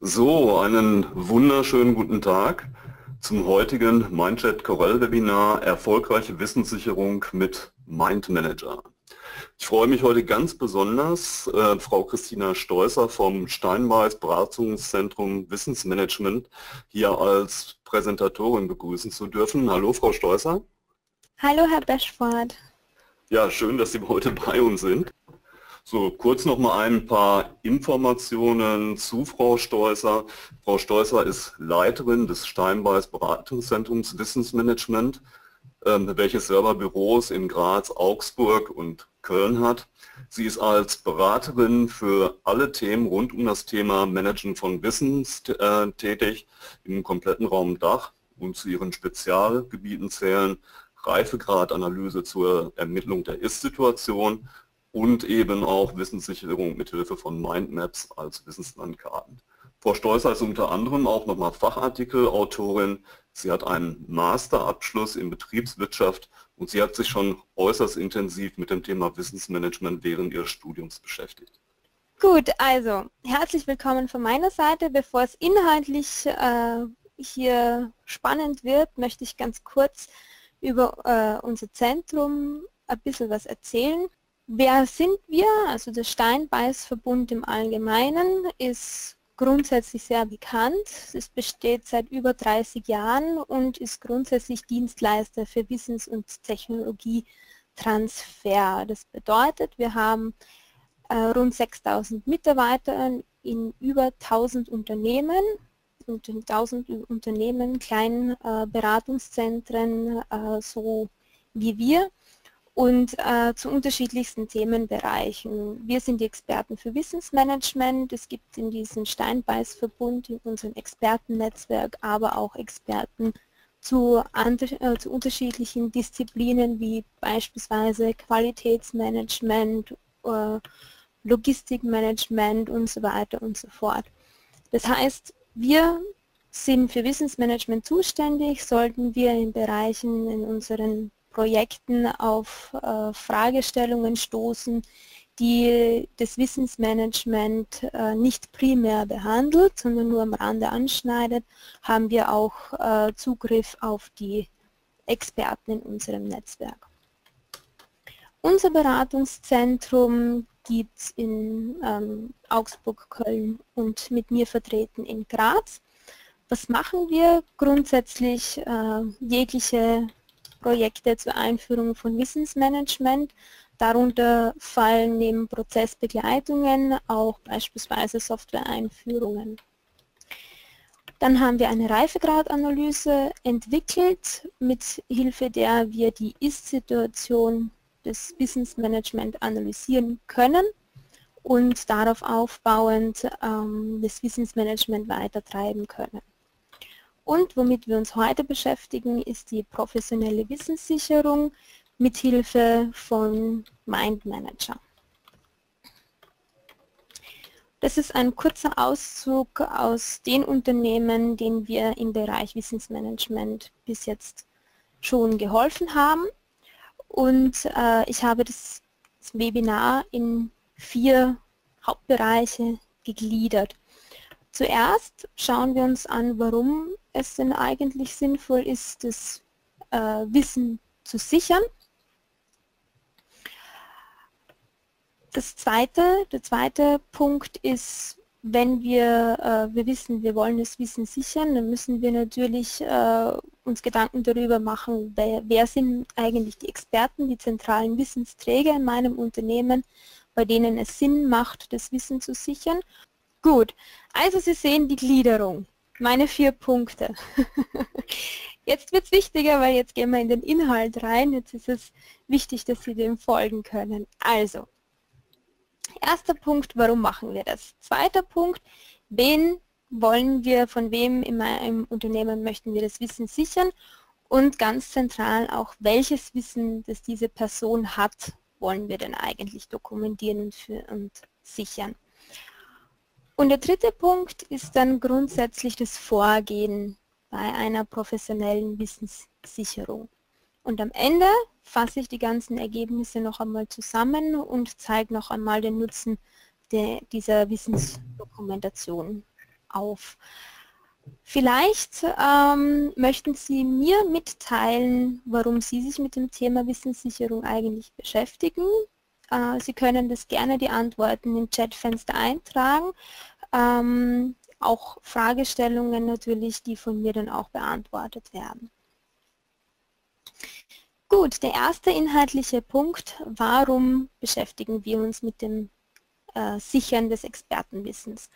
So, einen wunderschönen guten Tag zum heutigen Mindchat Corel Webinar Erfolgreiche Wissenssicherung mit MindManager. Ich freue mich heute ganz besonders, Frau Christina Steusser vom Steinbeis Beratungszentrum Wissensmanagement hier als Präsentatorin begrüßen zu dürfen. Hallo Frau Steusser. Hallo Herr Beschford. Ja, schön, dass Sie heute bei uns sind. So, kurz noch mal ein paar Informationen zu Frau Steusser. Frau Steusser ist Leiterin des Steinbeis Beratungszentrums Wissensmanagement, welches selber Büros in Graz, Augsburg und Köln hat. Sie ist als Beraterin für alle Themen rund um das Thema Managen von Wissens tätig im kompletten Raum Dach, und zu ihren Spezialgebieten zählen Reifegradanalyse zur Ermittlung der Ist-Situation und eben auch Wissenssicherung mithilfe von Mindmaps als Wissenslandkarten. Frau Steusser ist unter anderem auch nochmal Fachartikelautorin. Sie hat einen Masterabschluss in Betriebswirtschaft und sie hat sich schon äußerst intensiv mit dem Thema Wissensmanagement während ihres Studiums beschäftigt. Gut, also herzlich willkommen von meiner Seite. Bevor es inhaltlich hier spannend wird, möchte ich ganz kurz über unser Zentrum ein bisschen was erzählen. Wer sind wir? Also der Steinbeis-Verbund im Allgemeinen ist grundsätzlich sehr bekannt. Es besteht seit über 30 Jahren und ist grundsätzlich Dienstleister für Wissens- und Technologietransfer. Das bedeutet, wir haben rund 6.000 Mitarbeiter in über 1.000 Unternehmen und in 1.000 Unternehmen, kleinen Beratungszentren, so wie wir, und zu unterschiedlichsten Themenbereichen. Wir sind die Experten für Wissensmanagement. Es gibt in diesem Steinbeis-Verbund, in unserem Expertennetzwerk, aber auch Experten zu unterschiedlichen Disziplinen wie beispielsweise Qualitätsmanagement, Logistikmanagement und so weiter und so fort. Das heißt, wir sind für Wissensmanagement zuständig, sollten wir in Bereichen in unseren Projekten auf Fragestellungen stoßen, die das Wissensmanagement nicht primär behandelt, sondern nur am Rande anschneidet, haben wir auch Zugriff auf die Experten in unserem Netzwerk. Unser Beratungszentrum gibt es in Augsburg, Köln und mit mir vertreten in Graz. Was machen wir? Grundsätzlich jegliche Projekte zur Einführung von Wissensmanagement. Darunter fallen neben Prozessbegleitungen auch beispielsweise Software-Einführungen. Dann haben wir eine Reifegradanalyse entwickelt, mit Hilfe der wir die Ist-Situation des Wissensmanagement analysieren können und darauf aufbauend das Wissensmanagement weitertreiben können. Und womit wir uns heute beschäftigen, ist die professionelle Wissenssicherung mit Hilfe von MindManager. Das ist ein kurzer Auszug aus den Unternehmen, denen wir im Bereich Wissensmanagement bis jetzt schon geholfen haben. Und ich habe das Webinar in 4 Hauptbereiche gegliedert. Zuerst schauen wir uns an, warum es denn eigentlich sinnvoll ist, das Wissen zu sichern. Der zweite Punkt ist, wenn wir wissen, wir wollen das Wissen sichern, dann müssen wir natürlich uns Gedanken darüber machen, wer sind eigentlich die Experten, die zentralen Wissensträger in meinem Unternehmen, bei denen es Sinn macht, das Wissen zu sichern. Gut, also Sie sehen die Gliederung, meine 4 Punkte. Jetzt wird es wichtiger, weil jetzt gehen wir in den Inhalt rein. Jetzt ist es wichtig, dass Sie dem folgen können. Also, erster Punkt, warum machen wir das? Zweiter Punkt, wen wollen wir, von wem in einem Unternehmen möchten wir das Wissen sichern? Und ganz zentral auch, welches Wissen, das diese Person hat, wollen wir denn eigentlich dokumentieren und sichern? Und der dritte Punkt ist dann grundsätzlich das Vorgehen bei einer professionellen Wissenssicherung. Und am Ende fasse ich die ganzen Ergebnisse noch einmal zusammen und zeige noch einmal den Nutzen dieser Wissensdokumentation auf. Vielleicht möchten Sie mir mitteilen, warum Sie sich mit dem Thema Wissenssicherung eigentlich beschäftigen. Sie können das gerne die Antworten im Chatfenster eintragen. Auch Fragestellungen natürlich, die von mir dann auch beantwortet werden. Gut, der erste inhaltliche Punkt, warum beschäftigen wir uns mit dem Sichern des Expertenwissens?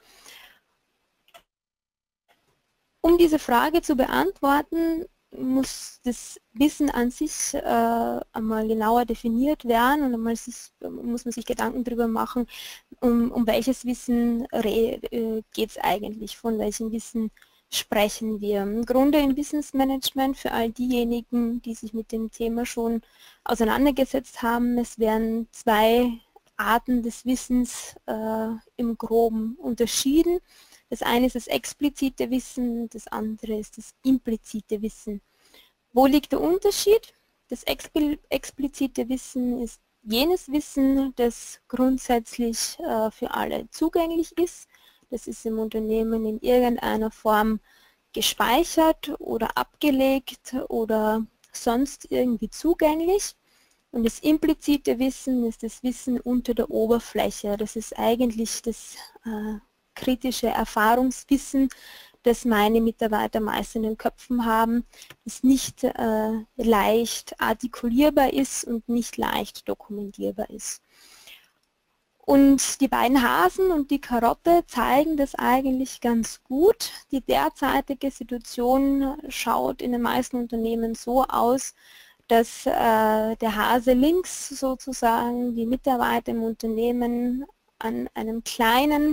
Um diese Frage zu beantworten, muss das Wissen an sich einmal genauer definiert werden und einmal muss man sich Gedanken darüber machen, um welches Wissen geht es eigentlich, von welchem Wissen sprechen wir. Im Grunde im Wissensmanagement für all diejenigen, die sich mit dem Thema schon auseinandergesetzt haben, es werden zwei Arten des Wissens im Groben unterschieden. Das eine ist das explizite Wissen, das andere ist das implizite Wissen. Wo liegt der Unterschied? Das explizite Wissen ist jenes Wissen, das grundsätzlich für alle zugänglich ist. Das ist im Unternehmen in irgendeiner Form gespeichert oder abgelegt oder sonst irgendwie zugänglich. Und das implizite Wissen ist das Wissen unter der Oberfläche. Das ist eigentlich das kritische Erfahrungswissen, das meine Mitarbeiter meist in den Köpfen haben, das nicht leicht artikulierbar ist und nicht leicht dokumentierbar ist. Und die beiden Hasen und die Karotte zeigen das eigentlich ganz gut. Die derzeitige Situation schaut in den meisten Unternehmen so aus, dass der Hase links sozusagen die Mitarbeiter im Unternehmen an einem kleinen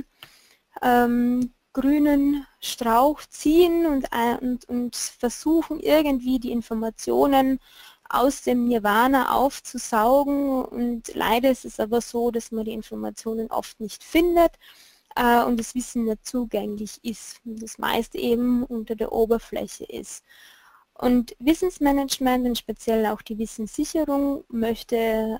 grünen Strauch ziehen und versuchen irgendwie die Informationen aus dem Nirvana aufzusaugen, und leider ist es aber so, dass man die Informationen oft nicht findet und das Wissen nicht zugänglich ist und das meist eben unter der Oberfläche ist. Und Wissensmanagement und speziell auch die Wissenssicherung möchte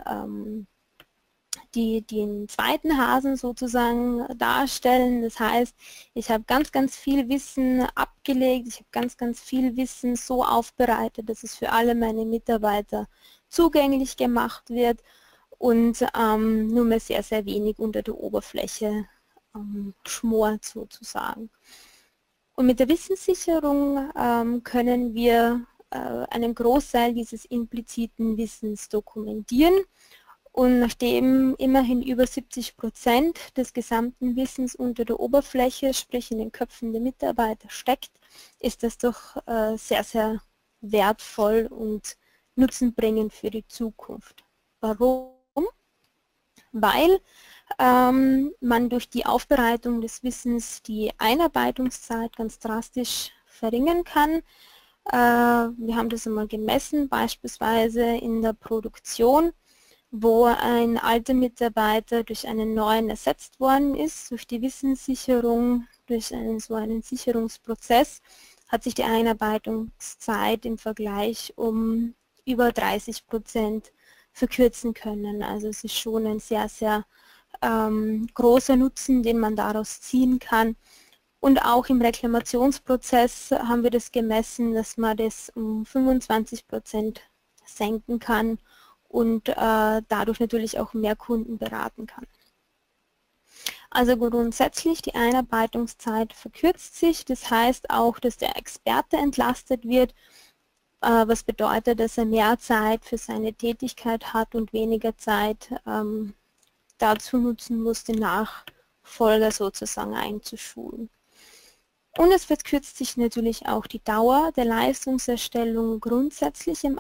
den zweiten Hasen sozusagen darstellen. Das heißt, ich habe ganz viel Wissen abgelegt, ich habe ganz viel Wissen so aufbereitet, dass es für alle meine Mitarbeiter zugänglich gemacht wird und nur mehr sehr wenig unter der Oberfläche schmort sozusagen. Und mit der Wissenssicherung können wir einen Großteil dieses impliziten Wissens dokumentieren. Und nachdem immerhin über 70% des gesamten Wissens unter der Oberfläche, sprich in den Köpfen der Mitarbeiter steckt, ist das doch sehr wertvoll und nutzenbringend für die Zukunft. Warum? Weil man durch die Aufbereitung des Wissens die Einarbeitungszeit ganz drastisch verringern kann. Wir haben das einmal gemessen, beispielsweise in der Produktion, wo ein alter Mitarbeiter durch einen neuen ersetzt worden ist. Durch die Wissenssicherung, durch so einen Sicherungsprozess hat sich die Einarbeitungszeit im Vergleich um über 30% verkürzen können. Also es ist schon ein sehr großer Nutzen, den man daraus ziehen kann. Und auch im Reklamationsprozess haben wir das gemessen, dass man das um 25% senken kann und dadurch natürlich auch mehr Kunden beraten kann. Also grundsätzlich die Einarbeitungszeit verkürzt sich, das heißt auch, dass der Experte entlastet wird, was bedeutet, dass er mehr Zeit für seine Tätigkeit hat und weniger Zeit dazu nutzen muss, den Nachfolger sozusagen einzuschulen. Und es verkürzt sich natürlich auch die Dauer der Leistungserstellung grundsätzlich im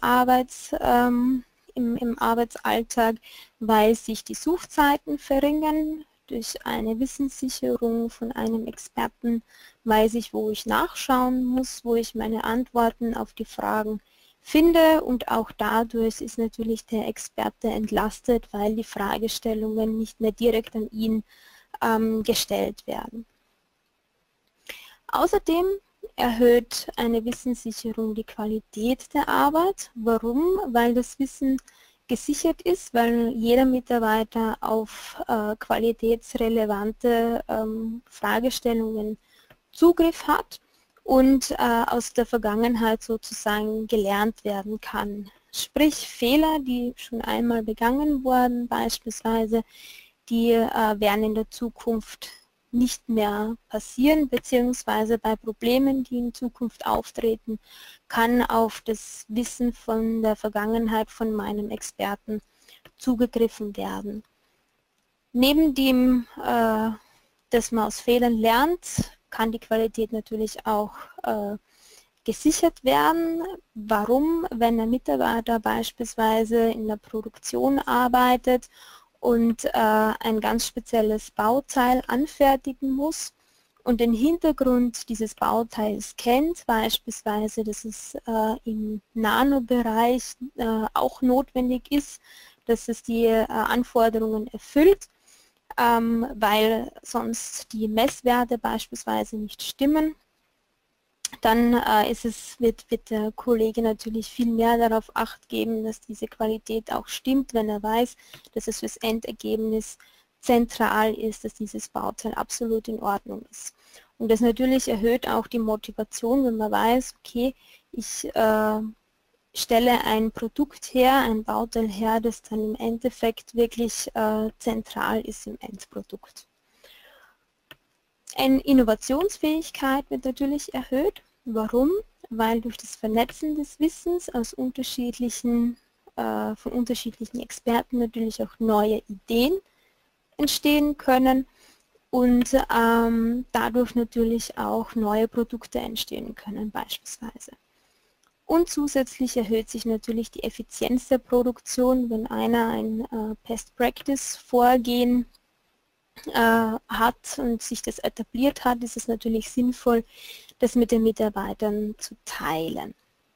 Arbeitsalltag, weil sich die Suchzeiten verringern. Durch eine Wissenssicherung von einem Experten weiß ich, wo ich nachschauen muss, wo ich meine Antworten auf die Fragen finde, und auch dadurch ist natürlich der Experte entlastet, weil die Fragestellungen nicht mehr direkt an ihn gestellt werden. Außerdem erhöht eine Wissenssicherung die Qualität der Arbeit. Warum? Weil das Wissen gesichert ist, weil jeder Mitarbeiter auf qualitätsrelevante Fragestellungen Zugriff hat und aus der Vergangenheit sozusagen gelernt werden kann. Sprich Fehler, die schon einmal begangen wurden, beispielsweise, die werden in der Zukunft nicht mehr passieren, beziehungsweise bei Problemen, die in Zukunft auftreten, kann auf das Wissen von der Vergangenheit von meinem Experten zugegriffen werden. Neben dem, dass man aus Fehlern lernt, kann die Qualität natürlich auch gesichert werden. Warum? Wenn ein Mitarbeiter beispielsweise in der Produktion arbeitet und ein ganz spezielles Bauteil anfertigen muss und den Hintergrund dieses Bauteils kennt, beispielsweise, dass es im Nanobereich auch notwendig ist, dass es die Anforderungen erfüllt, weil sonst die Messwerte beispielsweise nicht stimmen, dann wird der Kollege natürlich viel mehr darauf Acht geben, dass diese Qualität auch stimmt, wenn er weiß, dass es fürs Endergebnis zentral ist, dass dieses Bauteil absolut in Ordnung ist. Und das natürlich erhöht auch die Motivation, wenn man weiß, okay, ich stelle ein Produkt her, ein Bauteil her, das dann im Endeffekt wirklich zentral ist im Endprodukt. Innovationsfähigkeit wird natürlich erhöht. Warum? Weil durch das Vernetzen des Wissens aus von unterschiedlichen Experten natürlich auch neue Ideen entstehen können und dadurch natürlich auch neue Produkte entstehen können beispielsweise. Und zusätzlich erhöht sich natürlich die Effizienz der Produktion, wenn einer ein Best-Practice-Vorgehen hat und sich das etabliert hat, ist es natürlich sinnvoll, das mit den Mitarbeitern zu teilen.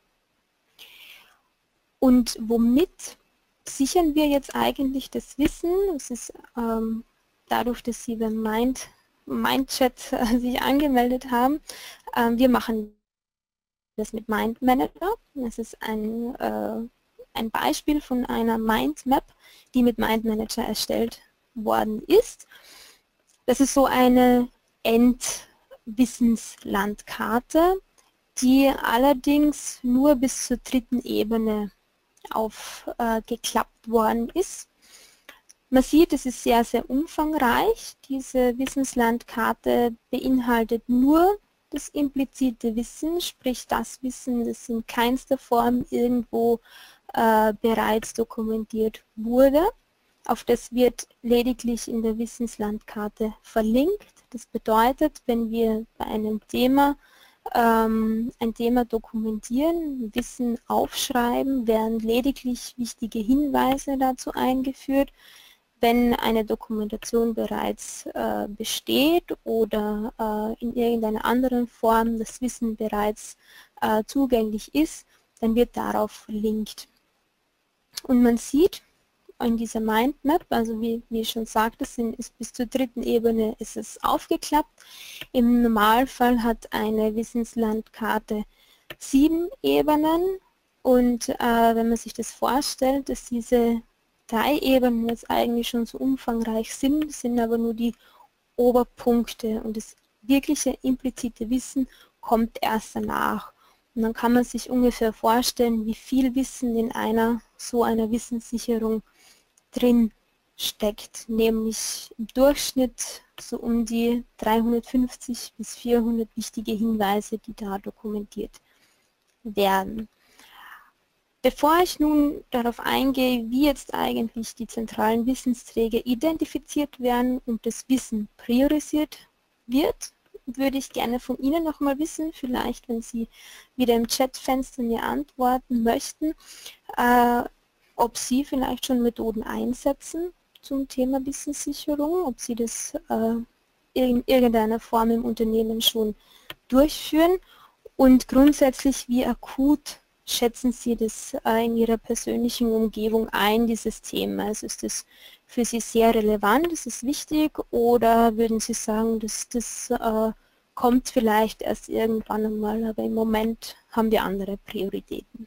Und womit sichern wir jetzt eigentlich das Wissen? Es ist dadurch, dass Sie beim Mindchat sich angemeldet haben. Wir machen das mit MindManager. Das ist ein Beispiel von einer Mindmap, die mit MindManager erstellt worden ist. Das ist so eine Endwissenslandkarte, die allerdings nur bis zur 3. Ebene aufgeklappt worden ist. Man sieht, es ist sehr, sehr umfangreich. Diese Wissenslandkarte beinhaltet nur das implizite Wissen, sprich das Wissen, das in keinster Form irgendwo bereits dokumentiert wurde. Auf das wird lediglich in der Wissenslandkarte verlinkt. Das bedeutet, wenn wir bei einem Thema ein Thema dokumentieren, Wissen aufschreiben, werden lediglich wichtige Hinweise dazu eingeführt. Wenn eine Dokumentation bereits besteht oder in irgendeiner anderen Form das Wissen bereits zugänglich ist, dann wird darauf verlinkt. Und man sieht in dieser Mindmap, also wie ich schon sagte, ist bis zur 3. Ebene ist es aufgeklappt. Im Normalfall hat eine Wissenslandkarte 7 Ebenen und wenn man sich das vorstellt, dass diese 3 Ebenen jetzt eigentlich schon so umfangreich sind aber nur die Oberpunkte und das wirkliche implizite Wissen kommt erst danach. Und dann kann man sich ungefähr vorstellen, wie viel Wissen in so einer Wissenssicherung drin steckt, nämlich im Durchschnitt so um die 350 bis 400 wichtige Hinweise, die da dokumentiert werden. Bevor ich nun darauf eingehe, wie jetzt eigentlich die zentralen Wissensträger identifiziert werden und das Wissen priorisiert wird, würde ich gerne von Ihnen nochmal wissen, vielleicht wenn Sie wieder im Chatfenster mir antworten möchten, ob Sie vielleicht schon Methoden einsetzen zum Thema Wissenssicherung, ob Sie das in irgendeiner Form im Unternehmen schon durchführen und grundsätzlich, wie akut schätzen Sie das in Ihrer persönlichen Umgebung ein, dieses Thema? Also ist das für Sie sehr relevant, ist es wichtig oder würden Sie sagen, dass das kommt vielleicht erst irgendwann einmal, aber im Moment haben wir andere Prioritäten?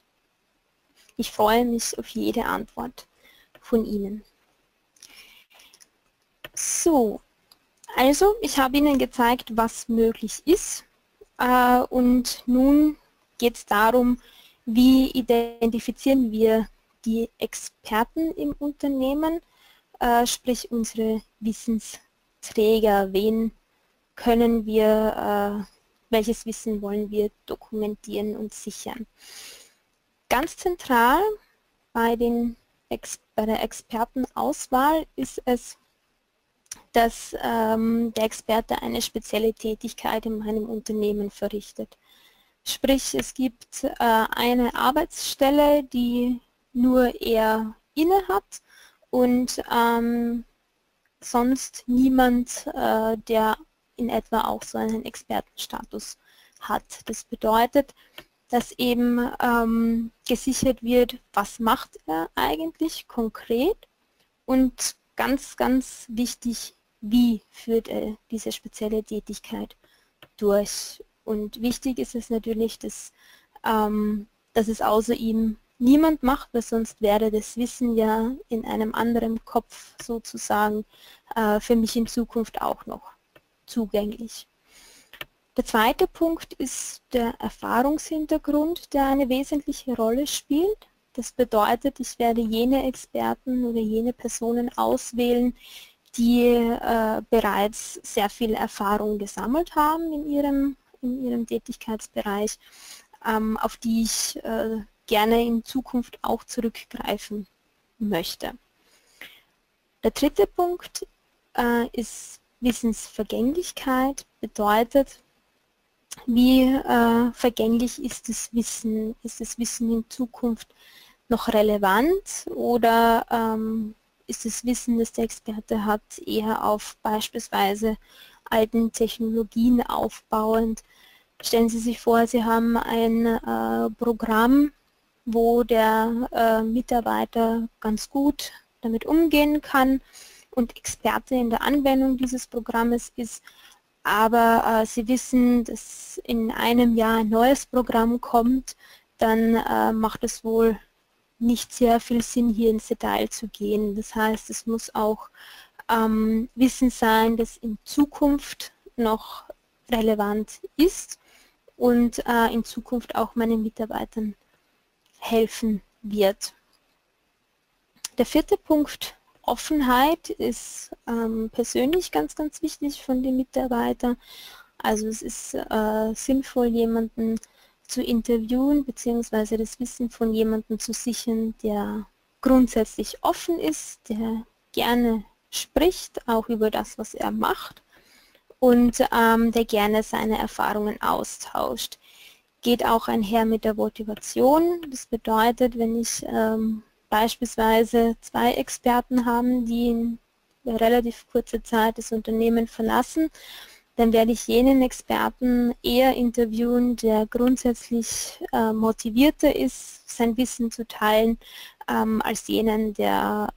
Ich freue mich auf jede Antwort von Ihnen. So, Also, ich habe Ihnen gezeigt, was möglich ist und nun geht es darum, wie identifizieren wir die Experten im Unternehmen, sprich unsere Wissensträger, wen können wir, welches Wissen wollen wir dokumentieren und sichern. Ganz zentral bei der Expertenauswahl ist es, dass der Experte eine spezielle Tätigkeit in meinem Unternehmen verrichtet. Sprich, es gibt eine Arbeitsstelle, die nur er inne hat und sonst niemand, der in etwa auch so einen Expertenstatus hat. Das bedeutet, dass eben gesichert wird, was macht er eigentlich konkret und ganz, ganz wichtig, wie führt er diese spezielle Tätigkeit durch. Und wichtig ist es natürlich, dass es außer ihm niemand macht, weil sonst wäre das Wissen ja in einem anderen Kopf sozusagen für mich in Zukunft auch noch zugänglich. Der zweite Punkt ist der Erfahrungshintergrund, der eine wesentliche Rolle spielt. Das bedeutet, ich werde jene Experten oder jene Personen auswählen, die bereits sehr viel Erfahrung gesammelt haben in ihrem Tätigkeitsbereich, auf die ich gerne in Zukunft auch zurückgreifen möchte. Der dritte Punkt ist Wissensvergänglichkeit, bedeutet, wie vergänglich ist das Wissen? Ist das Wissen in Zukunft noch relevant oder ist das Wissen, das der Experte hat, eher auf beispielsweise alten Technologien aufbauend? Stellen Sie sich vor, Sie haben ein Programm, wo der Mitarbeiter ganz gut damit umgehen kann und Experte in der Anwendung dieses Programmes ist, aber Sie wissen, dass in einem Jahr ein neues Programm kommt, dann macht es wohl nicht sehr viel Sinn, hier ins Detail zu gehen. Das heißt, es muss auch Wissen sein, das in Zukunft noch relevant ist und in Zukunft auch meinen Mitarbeitern helfen wird. Der vierte Punkt, Offenheit, ist persönlich ganz, ganz wichtig von den Mitarbeitern. Also es ist sinnvoll, jemanden zu interviewen bzw. das Wissen von jemandem zu sichern, der grundsätzlich offen ist, der gerne spricht, auch über das, was er macht und der gerne seine Erfahrungen austauscht. Geht auch einher mit der Motivation. Das bedeutet, wenn ich beispielsweise 2 Experten habe, die in relativ kurzer Zeit das Unternehmen verlassen, dann werde ich jenen Experten eher interviewen, der grundsätzlich motivierter ist, sein Wissen zu teilen, als jenen, der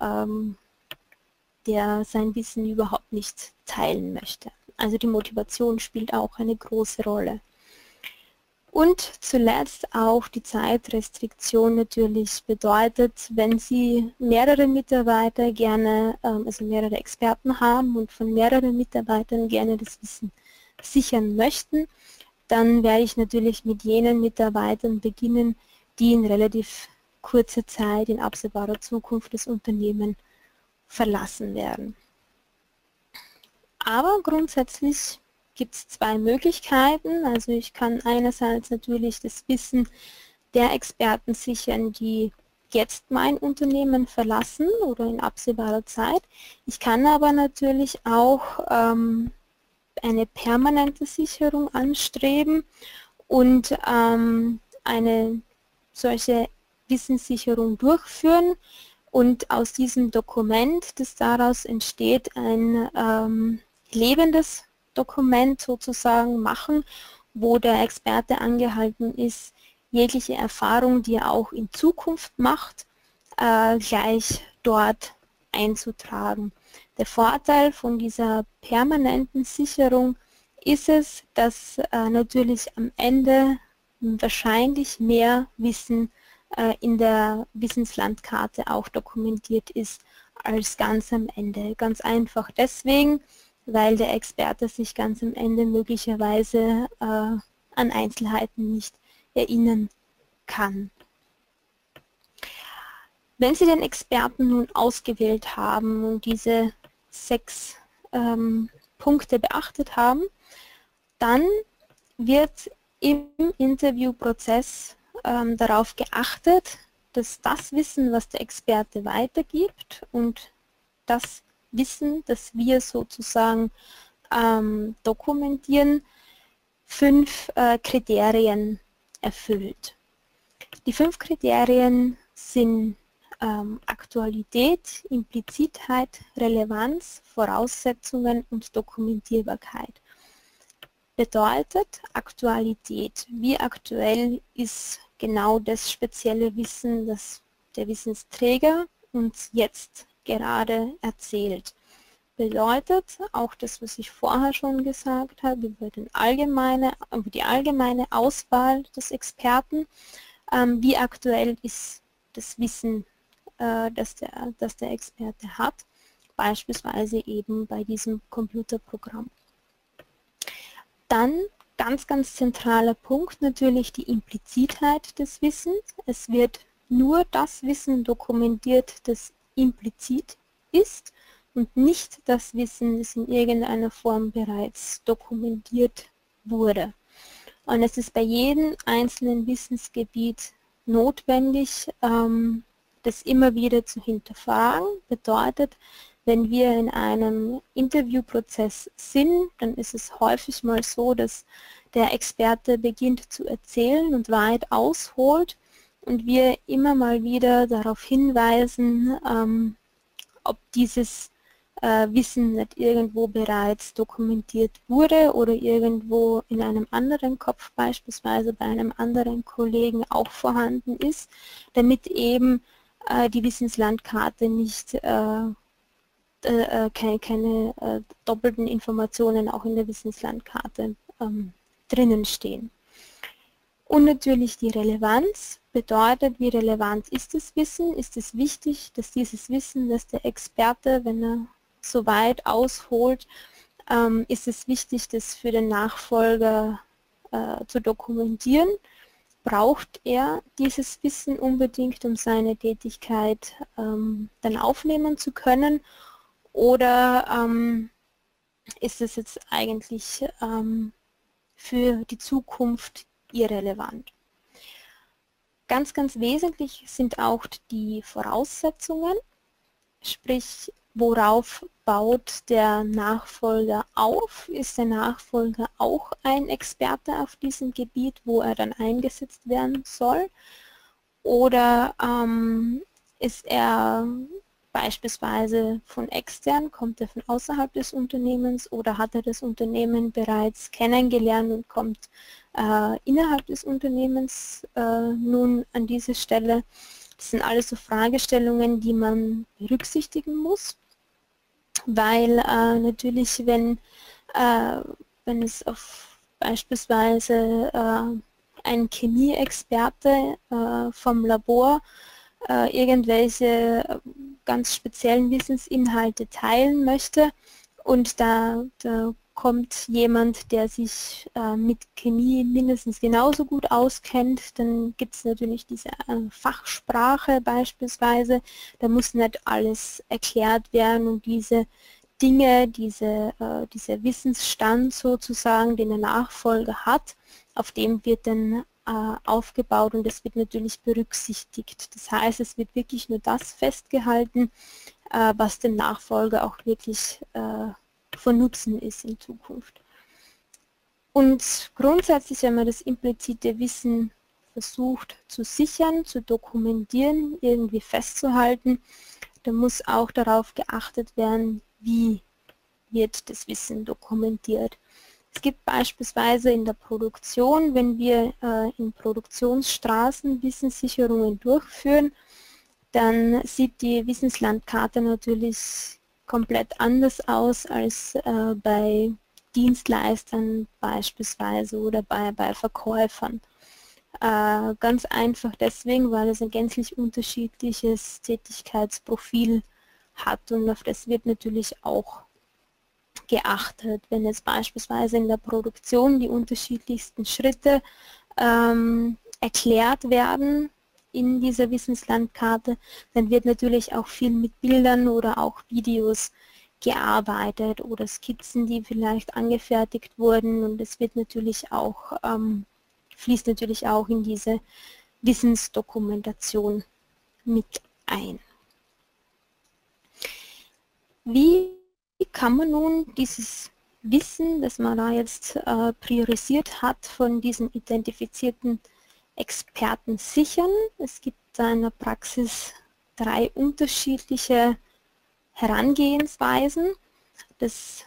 sein Wissen überhaupt nicht teilen möchte. Also die Motivation spielt auch eine große Rolle. Und zuletzt auch die Zeitrestriktion natürlich bedeutet, wenn Sie mehrere Mitarbeiter gerne, also mehrere Experten haben und von mehreren Mitarbeitern gerne das Wissen sichern möchten, dann werde ich natürlich mit jenen Mitarbeitern beginnen, die in relativ kurzer Zeit, in absehbarer Zukunft das Unternehmen verlassen werden. Aber grundsätzlich gibt es 2 Möglichkeiten. Also ich kann einerseits natürlich das Wissen der Experten sichern, die jetzt mein Unternehmen verlassen oder in absehbarer Zeit. Ich kann aber natürlich auch eine permanente Sicherung anstreben und eine solche Wissenssicherung durchführen und aus diesem Dokument, das daraus entsteht, ein lebendes Dokument sozusagen machen, wo der Experte angehalten ist, jegliche Erfahrung, die er auch in Zukunft macht, gleich dort einzutragen. Der Vorteil von dieser permanenten Sicherung ist es, dass natürlich am Ende wahrscheinlich mehr Wissen in der Wissenslandkarte auch dokumentiert ist als ganz am Ende. Ganz einfach deswegen, weil der Experte sich ganz am Ende möglicherweise an Einzelheiten nicht erinnern kann. Wenn Sie den Experten nun ausgewählt haben und diese 6 Punkte beachtet haben, dann wird im Interviewprozess darauf geachtet, dass das Wissen, was der Experte weitergibt und das Wissen, das wir sozusagen dokumentieren, 5 Kriterien erfüllt. Die 5 Kriterien sind Aktualität, Implizitheit, Relevanz, Voraussetzungen und Dokumentierbarkeit. Bedeutet Aktualität. Wie aktuell ist genau das spezielle Wissen, das der Wissensträger uns jetzt gerade erzählt. Bedeutet auch das, was ich vorher schon gesagt habe, über die allgemeine Auswahl des Experten, wie aktuell ist das Wissen, das der Experte hat, beispielsweise eben bei diesem Computerprogramm. Dann ganz zentraler Punkt natürlich die Implizitheit des Wissens. Es wird nur das Wissen dokumentiert, das implizit ist und nicht das Wissen, das in irgendeiner Form bereits dokumentiert wurde. Und es ist bei jedem einzelnen Wissensgebiet notwendig, das immer wieder zu hinterfragen. Bedeutet, wenn wir in einem Interviewprozess sind, dann ist es häufig mal so, dass der Experte beginnt zu erzählen und weit ausholt und wir immer mal wieder darauf hinweisen, ob dieses Wissen nicht irgendwo bereits dokumentiert wurde oder irgendwo in einem anderen Kopf, beispielsweise bei einem anderen Kollegen, auch vorhanden ist, damit eben die Wissenslandkarte nicht keine doppelten Informationen auch in der Wissenslandkarte drinnen stehen. Und natürlich die Relevanz bedeutet, wie relevant ist das Wissen? Ist es wichtig, dass dieses Wissen, dass der Experte, wenn er so weit ausholt, ist es wichtig, das für den Nachfolger zu dokumentieren? Braucht er dieses Wissen unbedingt, um seine Tätigkeit dann aufnehmen zu können? Oder ist es jetzt eigentlich für die Zukunft irrelevant? Ganz wesentlich sind auch die Voraussetzungen, sprich, worauf baut der Nachfolger auf? Ist der Nachfolger auch ein Experte auf diesem Gebiet, wo er dann eingesetzt werden soll? Oder ist er beispielsweise von extern, kommt er von außerhalb des Unternehmens oder hat er das Unternehmen bereits kennengelernt und kommt innerhalb des Unternehmens nun an diese Stelle? Das sind alles so Fragestellungen, die man berücksichtigen muss, weil natürlich, wenn es auf beispielsweise ein Chemieexperte vom Labor irgendwelche ganz speziellen Wissensinhalte teilen möchte und da kommt jemand, der sich mit Chemie mindestens genauso gut auskennt, dann gibt es natürlich diese Fachsprache beispielsweise, da muss nicht alles erklärt werden und diese Dinge, dieser Wissensstand sozusagen, den der Nachfolger hat, auf dem wird dann aufgebaut und das wird natürlich berücksichtigt. Das heißt, es wird wirklich nur das festgehalten, was dem Nachfolger auch wirklich von Nutzen ist in Zukunft. Und grundsätzlich, wenn man das implizite Wissen versucht zu sichern, zu dokumentieren, irgendwie festzuhalten, dann muss auch darauf geachtet werden, wie wird das Wissen dokumentiert. Es gibt beispielsweise in der Produktion, wenn wir in Produktionsstraßen Wissenssicherungen durchführen, dann sieht die Wissenslandkarte natürlich komplett anders aus als bei Dienstleistern beispielsweise oder bei Verkäufern. Ganz einfach deswegen, weil es ein gänzlich unterschiedliches Tätigkeitsprofil hat und auf das wird natürlich auch geachtet, wenn jetzt beispielsweise in der Produktion die unterschiedlichsten Schritte erklärt werden in dieser Wissenslandkarte, dann wird natürlich auch viel mit Bildern oder auch Videos gearbeitet oder Skizzen, die vielleicht angefertigt wurden, und es wird natürlich auch, fließt natürlich auch in diese Wissensdokumentation mit ein. Wie kann man nun dieses Wissen, das man da jetzt priorisiert hat, von diesen identifizierten Experten sichern? Es gibt da in der Praxis 3 unterschiedliche Herangehensweisen. Das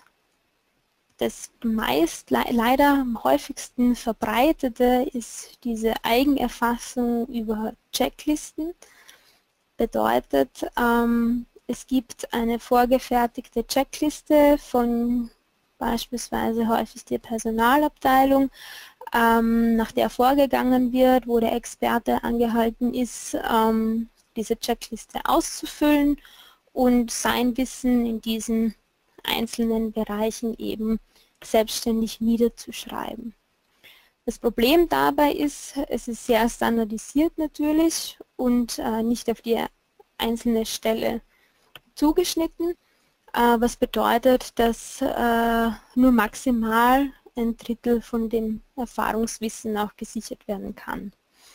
meist leider am häufigsten verbreitete ist diese Eigenerfassung über Checklisten. Bedeutet, es gibt eine vorgefertigte Checkliste von beispielsweise häufig der Personalabteilung, nach der vorgegangen wird, wo der Experte angehalten ist, diese Checkliste auszufüllen und sein Wissen in diesen einzelnen Bereichen eben selbstständig niederzuschreiben. Das Problem dabei ist, es ist sehr standardisiert natürlich und nicht auf die einzelne Stelle zugeschnitten, was bedeutet, dass nur maximal ein Drittel von dem Erfahrungswissen auch gesichert werden kann.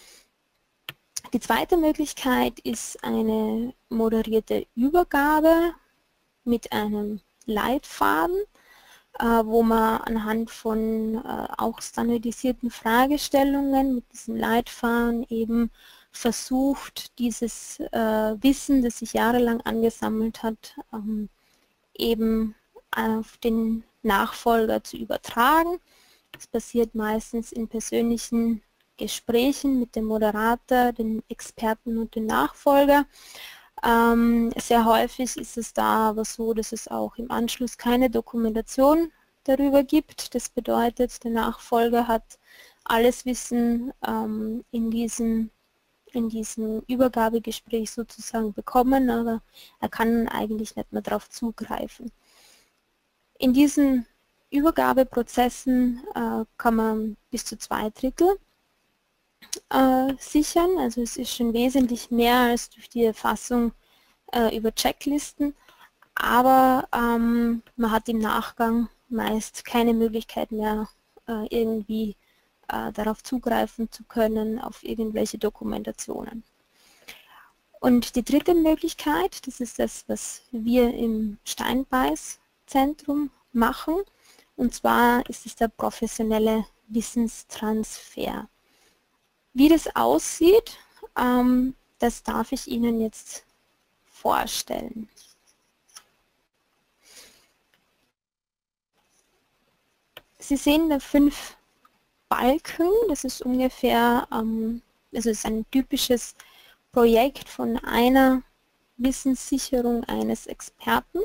Die zweite Möglichkeit ist eine moderierte Übergabe mit einem Leitfaden, wo man anhand von auch standardisierten Fragestellungen mit diesem Leitfaden eben versucht, dieses Wissen, das sich jahrelang angesammelt hat, eben auf den Nachfolger zu übertragen. Das passiert meistens in persönlichen Gesprächen mit dem Moderator, den Experten und dem Nachfolger. Sehr häufig ist es da aber so, dass es auch im Anschluss keine Dokumentation darüber gibt. Das bedeutet, der Nachfolger hat alles Wissen in diesem Übergabegespräch sozusagen bekommen, aber er kann eigentlich nicht mehr darauf zugreifen. In diesen Übergabeprozessen kann man bis zu 2/3 sichern, also es ist schon wesentlich mehr als durch die Erfassung über Checklisten, aber man hat im Nachgang meist keine Möglichkeit mehr, irgendwie darauf zugreifen zu können, auf irgendwelche Dokumentationen. Und die dritte Möglichkeit, das ist das, was wir im Steinbeiß-Zentrum machen, und zwar ist es der professionelle Wissenstransfer. Wie das aussieht, das darf ich Ihnen jetzt vorstellen. Sie sehen da 5 Balken, das ist ungefähr, also es ist ein typisches Projekt von einer Wissenssicherung eines Experten.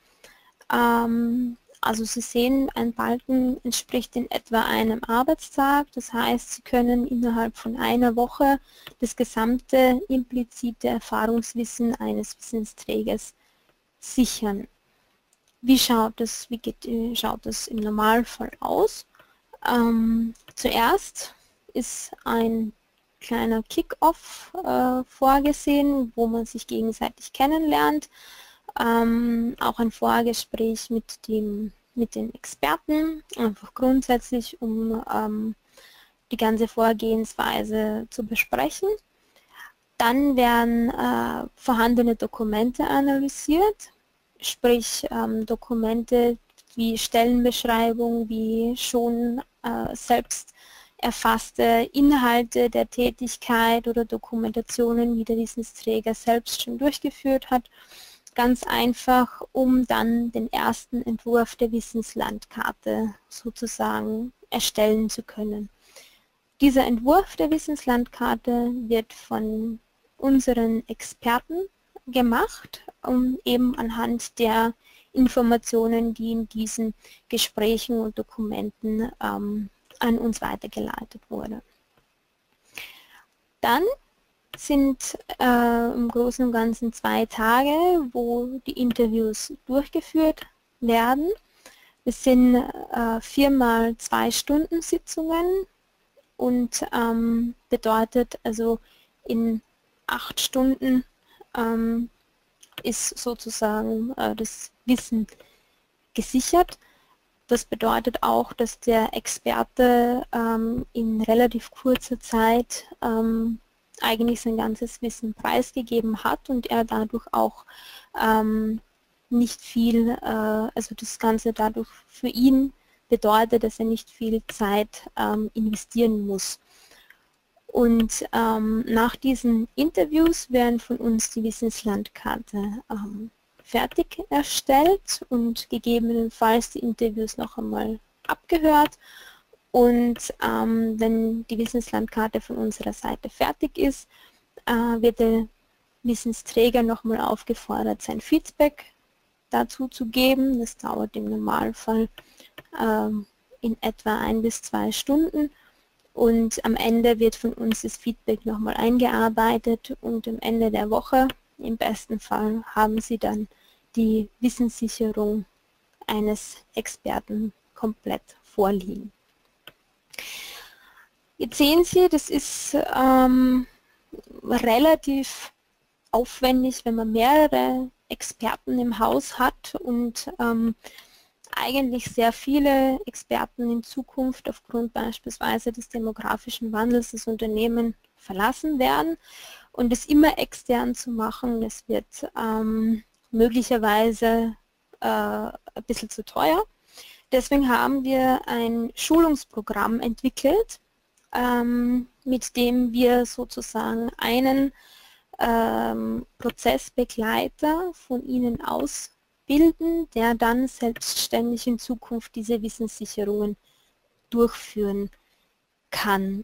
Also Sie sehen, ein Balken entspricht in etwa einem Arbeitstag, das heißt, Sie können innerhalb von einer Woche das gesamte implizite Erfahrungswissen eines Wissensträgers sichern. Wie schaut das im Normalfall aus? Zuerst ist ein kleiner Kick-Off vorgesehen, wo man sich gegenseitig kennenlernt. Auch ein Vorgespräch mit den Experten, einfach grundsätzlich, um die ganze Vorgehensweise zu besprechen. Dann werden vorhandene Dokumente analysiert, sprich Dokumente wie Stellenbeschreibung, wie schon selbst erfasste Inhalte der Tätigkeit oder Dokumentationen, wie der Wissensträger selbst schon durchgeführt hat. Ganz einfach, um dann den ersten Entwurf der Wissenslandkarte sozusagen erstellen zu können. Dieser Entwurf der Wissenslandkarte wird von unseren Experten gemacht, um eben anhand der Informationen, die in diesen Gesprächen und Dokumenten an uns weitergeleitet wurde. Dann sind im Großen und Ganzen 2 Tage, wo die Interviews durchgeführt werden. Es sind 4 mal 2 Stunden Sitzungen und bedeutet also in 8 Stunden ist sozusagen das Wissen gesichert. Das bedeutet auch, dass der Experte in relativ kurzer Zeit eigentlich sein ganzes Wissen preisgegeben hat und er dadurch auch nicht viel, also das Ganze dadurch für ihn bedeutet, dass er nicht viel Zeit investieren muss. Und nach diesen Interviews werden von uns die Wissenslandkarte fertig erstellt und gegebenenfalls die Interviews noch einmal abgehört. Und wenn die Wissenslandkarte von unserer Seite fertig ist, wird der Wissensträger nochmal aufgefordert, sein Feedback dazu zu geben. Das dauert im Normalfall in etwa 1 bis 2 Stunden. Und am Ende wird von uns das Feedback nochmal eingearbeitet und am Ende der Woche, im besten Fall, haben Sie dann die Wissenssicherung eines Experten komplett vorliegen. Jetzt sehen Sie, das ist relativ aufwendig, wenn man mehrere Experten im Haus hat und eigentlich sehr viele Experten in Zukunft aufgrund beispielsweise des demografischen Wandels das Unternehmen verlassen werden und es immer extern zu machen, das wird möglicherweise ein bisschen zu teuer. Deswegen haben wir ein Schulungsprogramm entwickelt, mit dem wir sozusagen einen Prozessbegleiter von Ihnen ausbilden, der dann selbstständig in Zukunft diese Wissenssicherungen durchführen kann.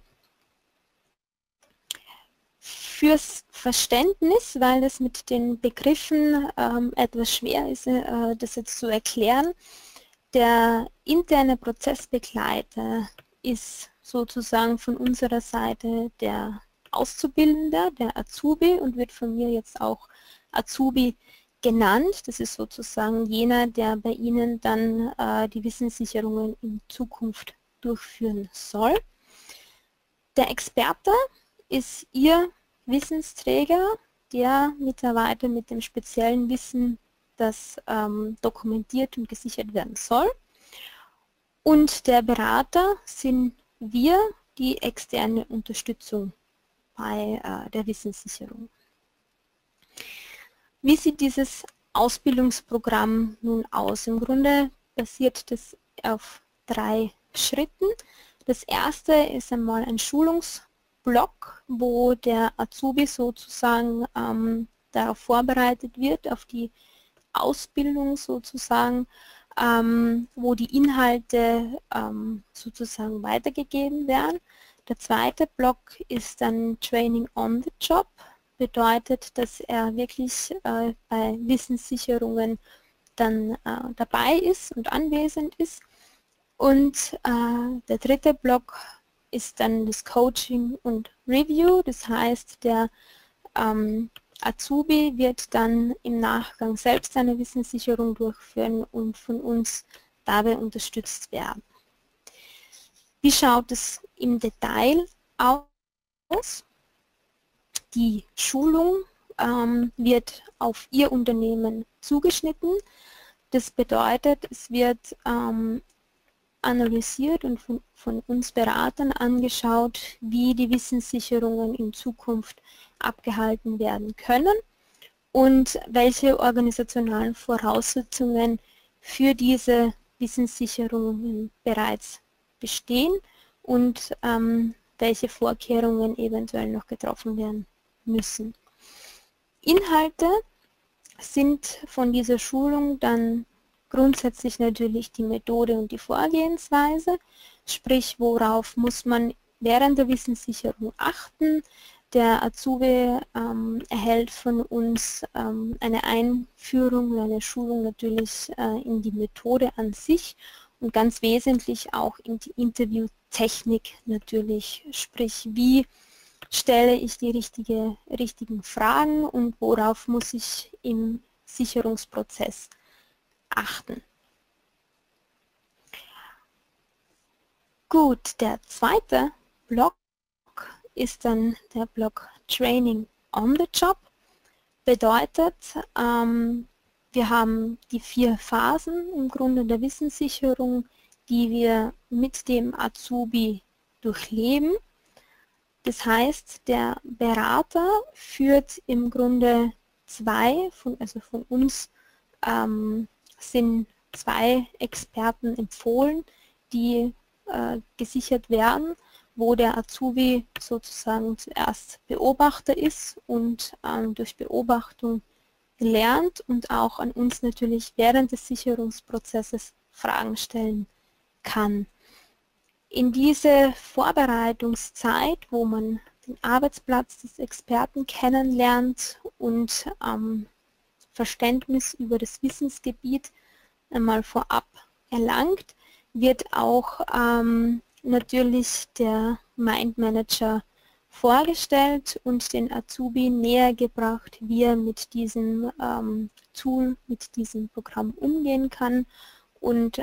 Fürs Verständnis, weil es mit den Begriffen etwas schwer ist, das jetzt zu erklären, der interne Prozessbegleiter ist sozusagen von unserer Seite der Auszubildende, der Azubi und wird von mir jetzt auch Azubi genannt. Das ist sozusagen jener, der bei Ihnen dann die Wissenssicherungen in Zukunft durchführen soll. Der Experte ist Ihr Wissensträger, der Mitarbeiter mit dem speziellen Wissen, das dokumentiert und gesichert werden soll. Und der Berater sind wir, die externe Unterstützung bei der Wissenssicherung. Wie sieht dieses Ausbildungsprogramm nun aus? Im Grunde basiert das auf 3 Schritten. Das erste ist einmal ein Schulungsblock, wo der Azubi sozusagen darauf vorbereitet wird, auf die Ausbildung sozusagen, wo die Inhalte sozusagen weitergegeben werden. Der zweite Block ist dann Training on the Job, bedeutet, dass er wirklich bei Wissenssicherungen dann dabei ist und anwesend ist. Und der dritte Block ist dann das Coaching und Review, das heißt, der Azubi wird dann im Nachgang selbst eine Wissenssicherung durchführen und von uns dabei unterstützt werden. Wie schaut es im Detail aus? Die Schulung wird auf Ihr Unternehmen zugeschnitten. Das bedeutet, es wird analysiert und von uns Beratern angeschaut, wie die Wissenssicherungen in Zukunft abgehalten werden können und welche organisationalen Voraussetzungen für diese Wissenssicherungen bereits bestehen und welche Vorkehrungen eventuell noch getroffen werden müssen. Inhalte sind von dieser Schulung dann grundsätzlich natürlich die Methode und die Vorgehensweise, sprich worauf muss man während der Wissenssicherung achten. Der Azubi erhält von uns eine Einführung, eine Schulung natürlich in die Methode an sich und ganz wesentlich auch in die Interviewtechnik natürlich, sprich wie stelle ich die richtigen Fragen und worauf muss ich im Sicherungsprozess achten. Gut, der zweite Block ist dann der Block Training on the Job. Bedeutet, wir haben die 4 Phasen im Grunde der Wissenssicherung, die wir mit dem Azubi durchleben. Das heißt, der Berater führt im Grunde also von uns sind 2 Experten empfohlen, die gesichert werden, wo der Azubi sozusagen zuerst Beobachter ist und durch Beobachtung lernt und auch an uns natürlich während des Sicherungsprozesses Fragen stellen kann. In diese Vorbereitungszeit, wo man den Arbeitsplatz des Experten kennenlernt und Verständnis über das Wissensgebiet einmal vorab erlangt, wird auch natürlich der Mind Manager vorgestellt und den Azubi näher gebracht, wie er mit diesem Tool, mit diesem Programm umgehen kann und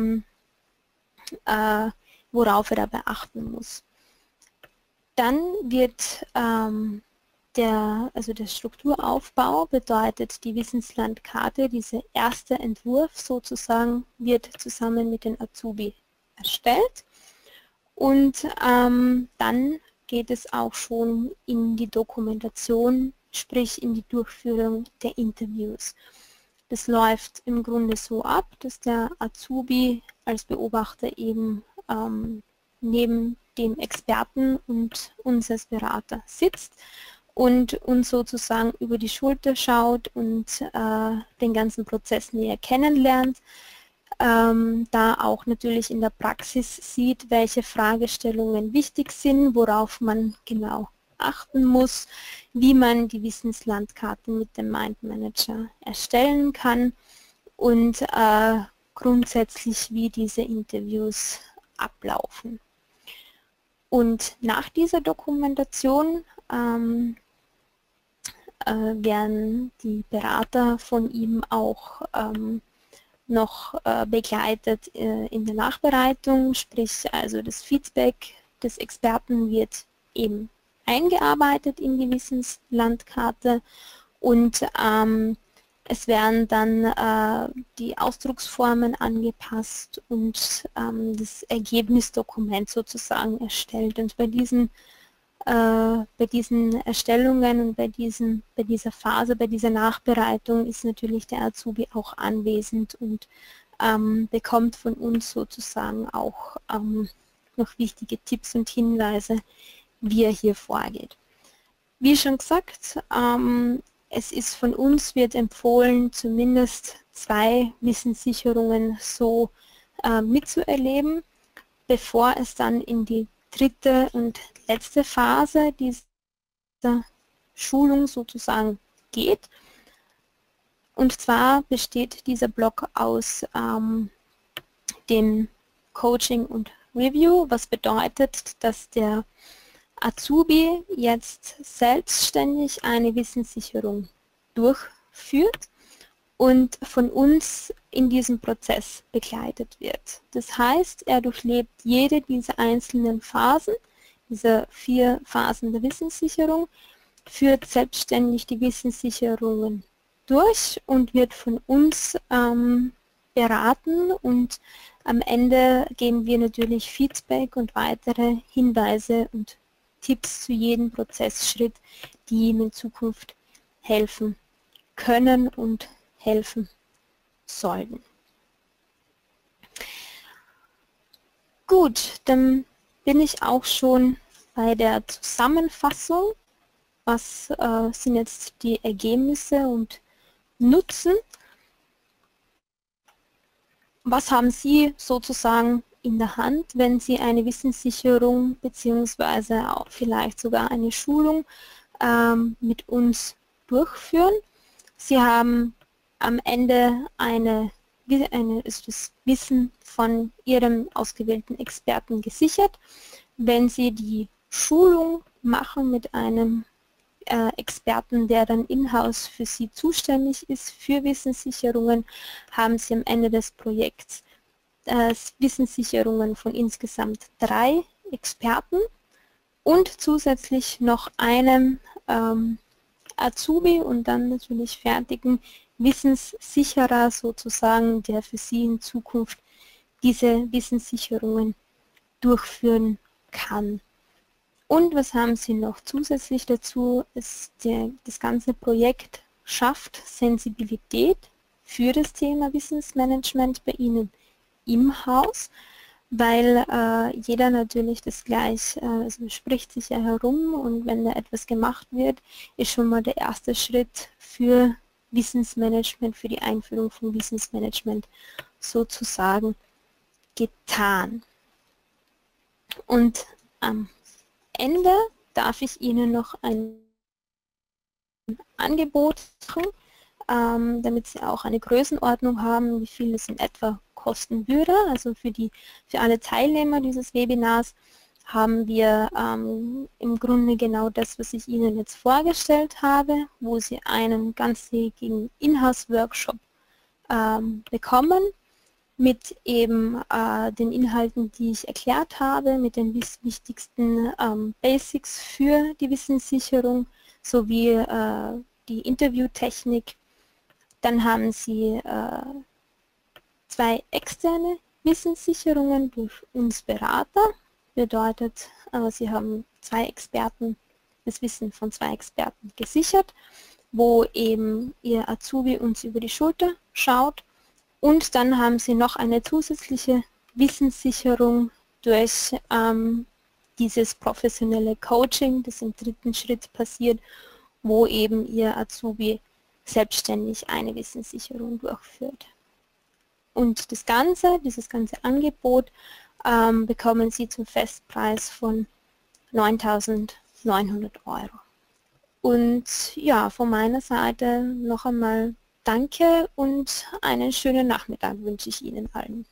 worauf er dabei achten muss. Dann wird der Strukturaufbau bedeutet, die Wissenslandkarte, dieser erste Entwurf sozusagen, wird zusammen mit den Azubi erstellt. Und dann geht es auch schon in die Dokumentation, sprich in die Durchführung der Interviews. Das läuft im Grunde so ab, dass der Azubi als Beobachter eben neben dem Experten und uns als Berater sitzt und uns sozusagen über die Schulter schaut und den ganzen Prozess näher kennenlernt. Da auch natürlich in der Praxis sieht, welche Fragestellungen wichtig sind, worauf man genau achten muss, wie man die Wissenslandkarten mit dem Mind Manager erstellen kann und grundsätzlich, wie diese Interviews ablaufen. Und nach dieser Dokumentation werden die Berater von ihm auch noch begleitet in der Nachbereitung, sprich also das Feedback des Experten wird eben eingearbeitet in die Wissenslandkarte und es werden dann die Ausdrucksformen angepasst und das Ergebnisdokument sozusagen erstellt. Und bei diesen Erstellungen und bei dieser Phase, bei dieser Nachbereitung ist natürlich der Azubi auch anwesend und bekommt von uns sozusagen auch noch wichtige Tipps und Hinweise, wie er hier vorgeht. Wie schon gesagt, es ist von uns, wird empfohlen, zumindest 2 Wissenssicherungen so mitzuerleben, bevor es dann in die 3. und letzte Phase dieser Schulung sozusagen geht. Und zwar besteht dieser Block aus dem Coaching und Review, was bedeutet, dass der Azubi jetzt selbstständig eine Wissenssicherung durchführt und von uns in diesem Prozess begleitet wird. Das heißt, er durchlebt jede dieser einzelnen Phasen, diese 4 Phasen der Wissenssicherung, führt selbstständig die Wissenssicherungen durch und wird von uns beraten und am Ende geben wir natürlich Feedback und weitere Hinweise und Tipps zu jedem Prozessschritt, die ihm in Zukunft helfen können und helfen sollten. Gut, dann bin ich auch schon bei der Zusammenfassung. Was sind jetzt die Ergebnisse und Nutzen? Was haben Sie sozusagen in der Hand, wenn Sie eine Wissenssicherung bzw. auch vielleicht sogar eine Schulung mit uns durchführen? Sie haben am Ende das Wissen von Ihrem ausgewählten Experten gesichert. Wenn Sie die Schulung machen mit einem Experten, der dann in-house für Sie zuständig ist, für Wissenssicherungen, haben Sie am Ende des Projekts Wissenssicherungen von insgesamt 3 Experten und zusätzlich noch einem Azubi und dann natürlich fertigen Wissenssicherer sozusagen, der für Sie in Zukunft diese Wissenssicherungen durchführen kann. Und was haben Sie noch zusätzlich dazu? Das ganze Projekt schafft Sensibilität für das Thema Wissensmanagement bei Ihnen im Haus, weil jeder natürlich das gleich, also spricht sich ja herum, und wenn da etwas gemacht wird, ist schon mal der erste Schritt für Wissensmanagement, für die Einführung von Wissensmanagement sozusagen getan. Und am Ende darf ich Ihnen noch ein Angebot machen, damit Sie auch eine Größenordnung haben, wie viel es in etwa kosten würde. Also für alle Teilnehmer dieses Webinars haben wir im Grunde genau das, was ich Ihnen jetzt vorgestellt habe, wo Sie einen ganztägigen Inhouse-Workshop bekommen, mit eben den Inhalten, die ich erklärt habe, mit den wichtigsten Basics für die Wissenssicherung sowie die Interviewtechnik. Dann haben Sie 2 externe Wissenssicherungen durch uns Berater. Bedeutet, Sie haben 2 Experten, das Wissen von 2 Experten gesichert, wo eben Ihr Azubi uns über die Schulter schaut. Und dann haben Sie noch eine zusätzliche Wissenssicherung durch dieses professionelle Coaching, das im 3. Schritt passiert, wo eben Ihr Azubi selbstständig eine Wissenssicherung durchführt. Und dieses ganze Angebot bekommen Sie zum Festpreis von 9.900 €. Und ja, von meiner Seite noch einmal danke und einen schönen Nachmittag wünsche ich Ihnen allen.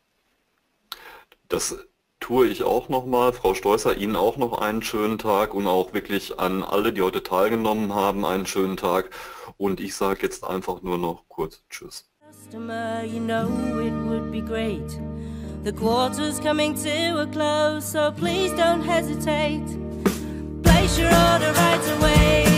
Das tue ich auch nochmal. Frau Steusser, Ihnen auch noch einen schönen Tag und auch wirklich an alle, die heute teilgenommen haben, einen schönen Tag. Und ich sage jetzt einfach nur noch kurz Tschüss. You know it would be great. The quarter's coming to a close, so please don't hesitate. Place your order right away.